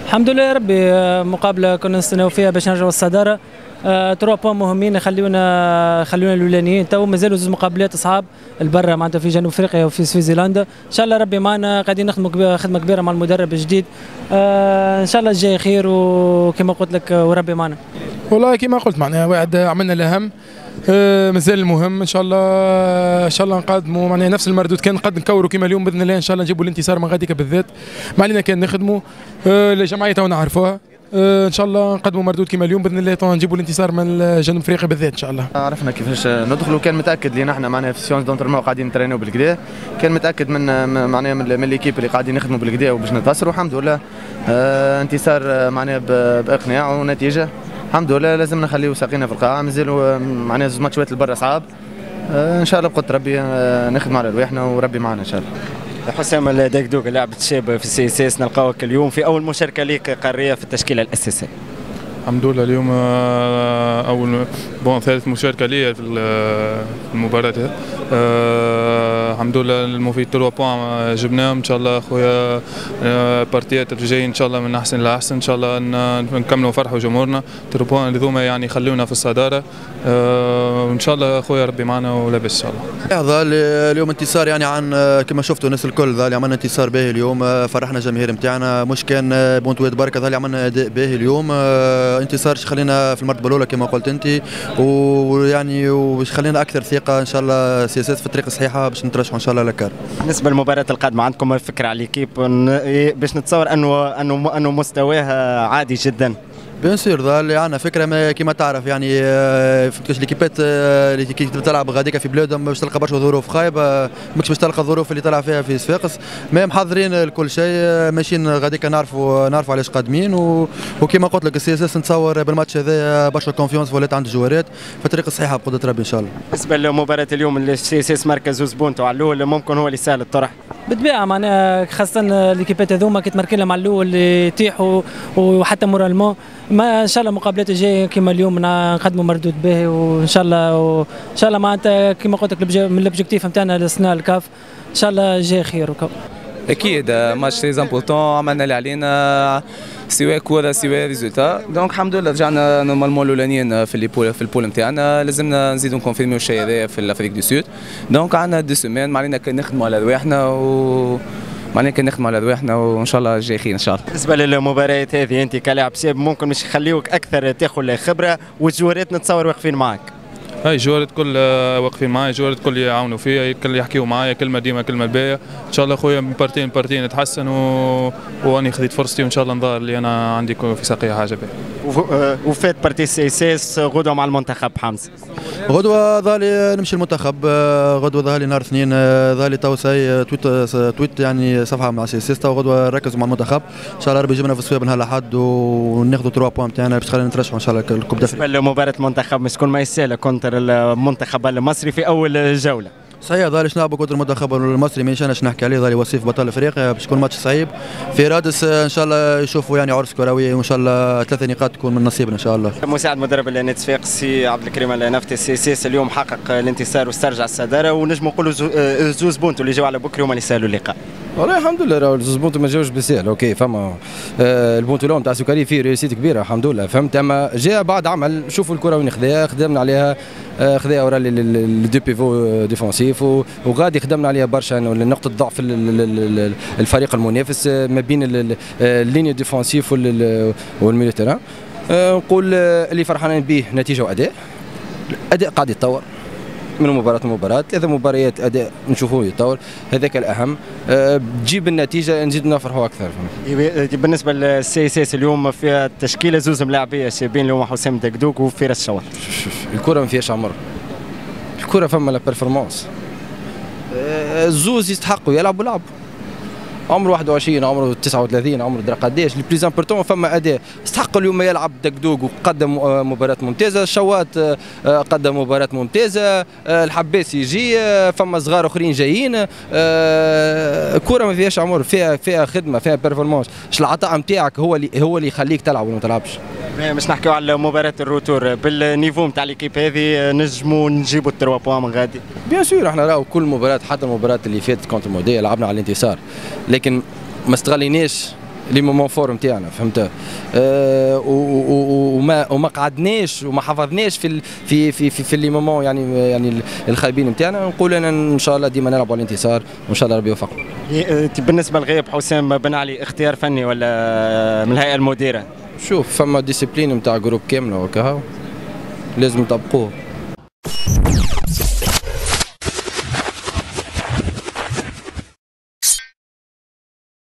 الحمد لله يا ربي. مقابله كنا نستناو فيها باش نرجعوا الصداره. 3 بوان مهمين يخلونا الاولانيين. تو مازالوا زوج مقابلات اصحاب البرة معناتها في جنوب افريقيا وفي سويسرلندا. ان شاء الله ربي معنا، قاعدين نخدموا خدمه كبيره مع المدرب الجديد. ان شاء الله الجاي خير، وكما قلت لك وربي معنا. والله كما قلت معناها واحد عملنا الاهم، مازال المهم ان شاء الله. ان شاء الله نقدموا معناها نفس المردود، كان نقدر نكوروا كما اليوم باذن الله. ان شاء الله نجيبوا الانتصار من غاديك بالذات. ما علينا كان نخدموا الجمعيه تو نعرفوها. ان شاء الله نقدموا مردود كما اليوم باذن الله، تو نجيبوا الانتصار من جنوب افريقيا بالذات ان شاء الله. عرفنا كيفاش ندخلوا، كان متاكد لينا احنا معناها في سيونس دونترمون قاعدين نترينوا بالكدا، كان متاكد من معناها من ليكيب اللي قاعدين يخدموا بالكدا وباش ننتصروا. الحمد لله انتصار معناها باقناع ونتيجه. الحمد لله لازم نخليو ساقينا في القاعه، مازالوا معناها زوج ماتشات البرا صعاب. ان شاء الله بقدر ربي نخدموا على رواحنا وربي معنا ان شاء الله. حسام الدقدوق لاعب الشاب في CSS، نلقاوك اليوم في اول مشاركه ليك قاريه في التشكيله الاساسيه. الحمد لله اليوم اول ثالث مشاركه لي في المباراه. الحمد لله المفيد 3 بوان جبناهم ان شاء الله خويا. بارتيات الجايين ان شاء الله من احسن لاحسن، ان شاء الله نكملوا فرحوا جمهورنا. 3 بوان هذوما يعني يخلونا في الصداره. وان شاء الله خويا ربي معنا ولاباس ان شاء الله. اليوم انتصار يعني عن كما شفتوا الناس الكل، ذا اللي عملنا انتصار باهي اليوم، فرحنا الجماهير نتاعنا، مش كان بونتويت بركه، ذا اللي عملنا اداء باهي اليوم. انتصار خلينا في المرتبه الاولى كما قلت انت، ويعني وش خلينا اكثر ثقه ان شاء الله CSS في الطريق الصحيحه باش نترشحوا ان شاء الله لكار. بالنسبه للمباراه القادمه عندكم فكره على ليكيب باش نتصور انه مستواها عادي جدا؟ بيان سور ذا اللي عندنا فكره كيما تعرف يعني فهمت ليكيبات اللي كي تلعب غاديكا في بلادهم باش تلقى برشا ظروف خايبه، ماكش باش تلقى الظروف اللي طلع فيها في صفاقس. ما محضرين لكل شيء، ماشيين غاديكا نعرفوا علاش قادمين. وكيما قلت لك CSS نتصور بالماتش هذا برشا كونفيونس ولات عند الجوارات في الطريق الصحيحه بقدره ربي ان شاء الله. بالنسبه لمباراه اليوم CSS مركز زوز بونتو على الاول، ممكن هو اللي سهل الطرح بالطبيعه معناها، خاصه ليكيبات هذوما كي تمركلها مع الاول يطيحوا وحتى مورالمون. ما ان شاء الله المقابلات الجايه كما اليوم نقدموا مردود باهي، وان شاء الله معناتها كما قلت لك من الاوبجيكتيف نتاعنا السنه الكاف ان شاء الله جاي خير وكو. اكيد ماتش تري امبورتون، عملنا اللي علينا سواء كوره سواء ريزولتا. دونك الحمد لله رجعنا نورمالمون الاولانيين في البول نتاعنا. لازمنا نزيدوا نكونفيرميو الشيء هذا في الافريك دو سود. دونك عندنا 2 سيمين، ما علينا كان نخدموا على رواحنا وان شاء الله جاي خير ان شاء الله. بالنسبه للمباريات هذه انت كلاعب شاب ممكن مش يخليوك اكثر تاخذ خبره، والجوارات نتصور واقفين معك. هاي جوارات كل واقفين معايا، جوارات كل يعاونوا فيا، كل يحكيوا معايا كلمه ديما كلمه باهيه. ان شاء الله خويا من بارتين نتحسن واني خذيت فرصتي، وان شاء الله نظهر اللي انا عندي في ساقيه حاجه باهيه. وفات بارتي CSS غدوه مع المنتخب حمزه. غدوه ظالي نمشي المنتخب، غدوه ظالي نهار اثنين، ظالي تو ساي تويت يعني صفحه مع CSS، تو غدوه نركزوا مع المنتخب ان شاء الله ربي يجيبنا في الصفاق نهار الاحد وناخذوا 3 بوان نتاعنا باش خلينا نترشحوا ان شاء الله الكوب دافريقيا. بالنسبه لمباراه المنتخب مش تكون ما يسال كونتر المنتخب المصري في اول جوله. صحيح ظالي نلعبوا كونتر المنتخب المصري، مانيش انا نحكي عليه، ظالي وصيف بطل افريقيا باش يكون ماتش صعيب في رادس. ان شاء الله يشوفوا يعني عرس كروي، وان شاء الله 3 نقاط تكون من نصيبنا ان شاء الله. مساعد مدرب نادي صفاقسي عبد الكريم النفتي، CSS اليوم حقق الانتصار واسترجع الصداره، ونجم نقولوا زوز بونتو اللي جاوا على بكري هما اللي سالوا اللقاء. والله الحمد لله راهو زوز بونتو ما جاوش بالسهل. اوكي فما البونتو نتاع سكري فيه ريسيت كبيره الحمد لله، فهمت. اما جاء بعد عمل، شوفوا الكره وين خدمنا عليها، خذا ورا لي دو بيفو ديفونسيف، وغادي خدمنا عليها برشا نقطه ضعف الفريق المنافس ما بين اللينيا ديفونسيف والميليو تيران. نقول اللي فرحانين به نتيجه واداء، الاداء قاعد يتطور من مباراة لمباراة، 3 مباريات أداء نشوفوه يتطور، هذاك الأهم. تجيب النتيجة نزيد نفرحوا أكثر. بالنسبة للCSS اليوم فيها تشكيلة زوز ملاعبية شابين اللي هما حسام دقدوق وفراس شوار. الكرة ما فيهاش عمر، الكرة فما لا بيرفورمانس. الزوز يستحقوا يلعبوا لعب. عمره 21 عمره 39 عمره درا قداش، اللي بليز امبورتون فما اداء. استحق اليوم يلعب دقدوق وقدم مباراة ممتازة، الشوات قدم مباراة ممتازة، الحباس يجي، فما صغار اخرين جايين. الكرة ما فيهاش عمر، فيها خدمة، فيها بيرفورمانس. العطاء نتاعك هو اللي يخليك تلعب ولا ما تلعبش. باش نحكيو على مباراة الروتور، بالنيفو نتاع ليكيب هذه نجموا نجيبوا 3 بوان من غادي. بيان سور احنا راهو كل مباراة، حتى المباراة اللي فاتت كونتر موديا لعبنا على الانتصار، لكن ما استغليناش لي مومون فور نتاعنا فهمت. وما قعدناش وما حافظناش في لي مومون يعني الخايبين نتاعنا. نقول انا ان شاء الله ديما نلعبوا على الانتصار وان شاء الله ربي يوفقنا. بالنسبه لغياب حسام بن علي، اختيار فني ولا من الهيئه المديره؟ شوف فما ديسيبلين نتاع جروب كامله وكا لازم نطبقوه.